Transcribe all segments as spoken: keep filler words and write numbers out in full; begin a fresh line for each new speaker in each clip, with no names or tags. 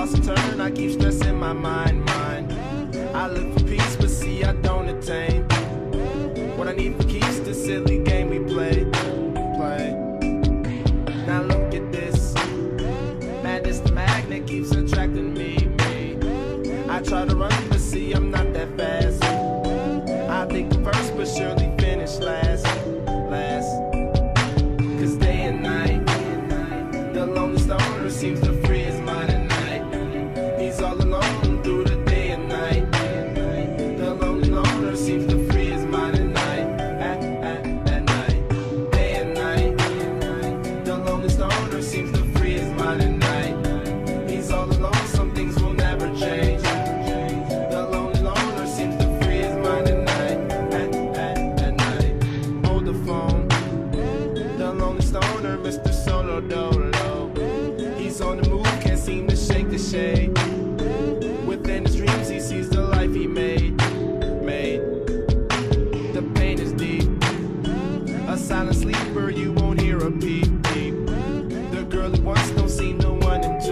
toss and turn, I keep stressing my mind, mind. I look for peace, but see I don't attain. What I need for keeps the silly game we play, play. Now look at this. Madness, the magnet keeps attracting me, me. I try to run, but see I'm not that fast. I think I'm first, but surely finish last, last. Cause day and night, the lonely stoner seems to free his mind at night. He's all alone through the day and night. The lonely loner seems to free his mind at night, at, at, at night. Day and night, the lonely stoner seems to free his mind at night. He's all alone, some things will never change. The lonely loner seems to free his mind at night, at, at, at night. Hold the phone, the lonely stoner, Mister Solo Dolo. He's on the move, can't seem to shake the shade. Within his dreams he sees the life he made, made. The pain is deep. A silent sleeper, you won't hear a peep, peep. The girl he wants don't seem to want him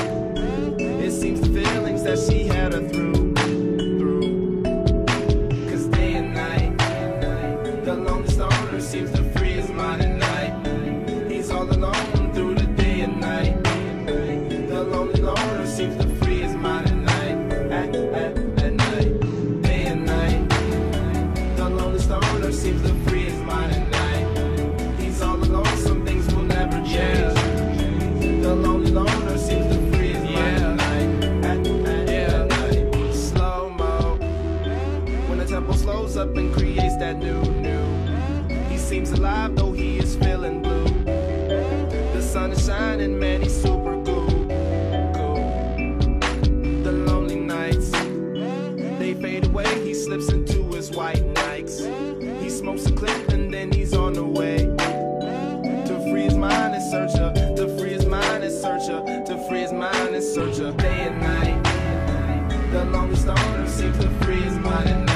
to. It seems the feelings that she had her through, through. Cause day and night, the lonely stoner seems to free his mind at night. He's all alone through the day and night. The lonely loner seems to free his mind at night, at, at, at night. Day and night, the lonely stoner seems to free his mind at night. He's all alone, some things will never change. The lonely loner seems to free his mind at night, at, at, at night. Slow-mo, when the tempo slows up and creates that new, new. He seems alive though he is feeling blue. The sun is shining, man, he's super cool, cool. The lonely nights, they fade away, he slips into his white Nikes. He smokes a clip and then he's on the way to free his mind and search her, to free his mind and search her, to free his mind and search her. Day and night, the lonely stoner seems to free his mind and